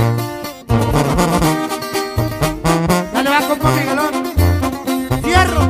Dale, va, compa Miguelón. Fierro.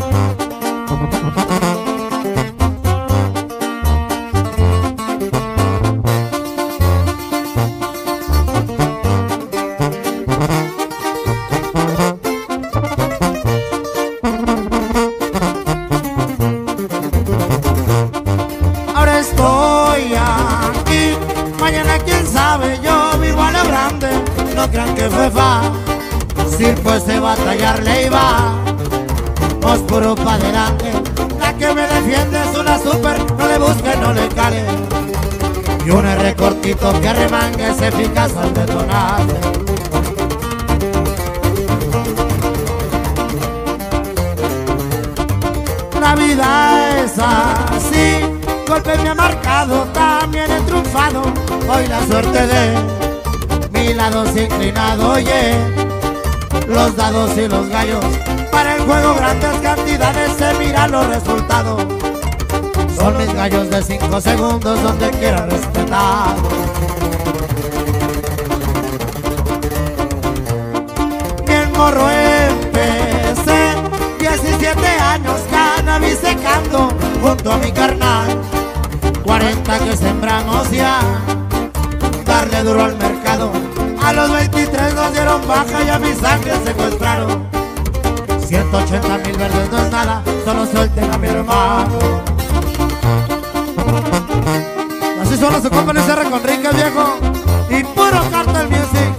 Ahora estoy aquí, mañana quién sabe, yo vivo a lo grande. No crean que fue fácil, pues de batallarle iba. Vos puro pa' adelante, la que me defiende es una super, no le busque, no le cale. Y un R cortito que remangue es eficaz al detonar. La vida es así, golpe me ha marcado, también he triunfado. Hoy la suerte de mi lado se ha inclinado, oye. Los dados y los gallos, para el juego grandes cantidades se miran los resultados. Son mis gallos de 5 segundos donde quiera respetar. Bien morro empecé, 17 años cannabis secando junto a mi carnal. 40 que sembramos ya, darle duro al mercado. A los 23 nos dieron baja y a mi sangre secuestraron. 180,000 verdes no es nada, solo suelten a mi hermano. Así solo se compra ese R con Ricas, viejo, y puro Cartel Music.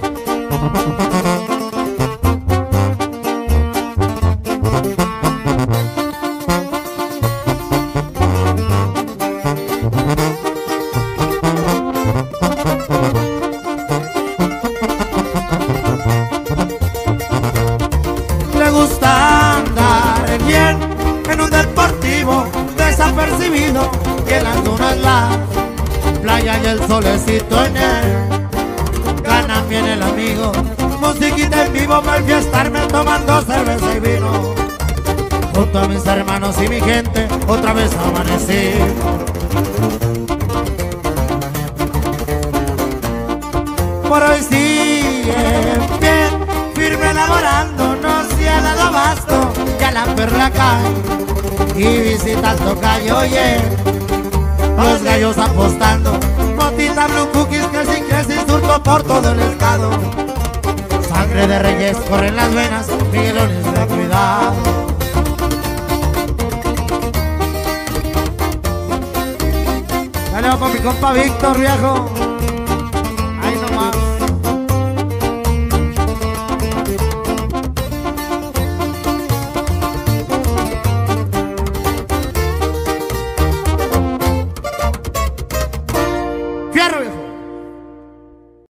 Le gusta andar bien en un deportivo desapercibido, y en las dunas la playa y el solecito en él. Gana bien el amigo, musiquita en vivo para enfiestarme tomando cerveza y vino. Junto a mis hermanos y mi gente otra vez amanecí. Por hoy sigue bien, firme elaborando, no se ha dado abasto, ya la perla cae y visita al tocayo, oye. Los gallos apostando, motita blue cookies que sin creces surto por todo el estado. Sangre de reyes corre en las venas, Miguelones de cuidado. Dale, va pa' mi compa Víctor, viejo. Ahí nomás. Fierro, viejo.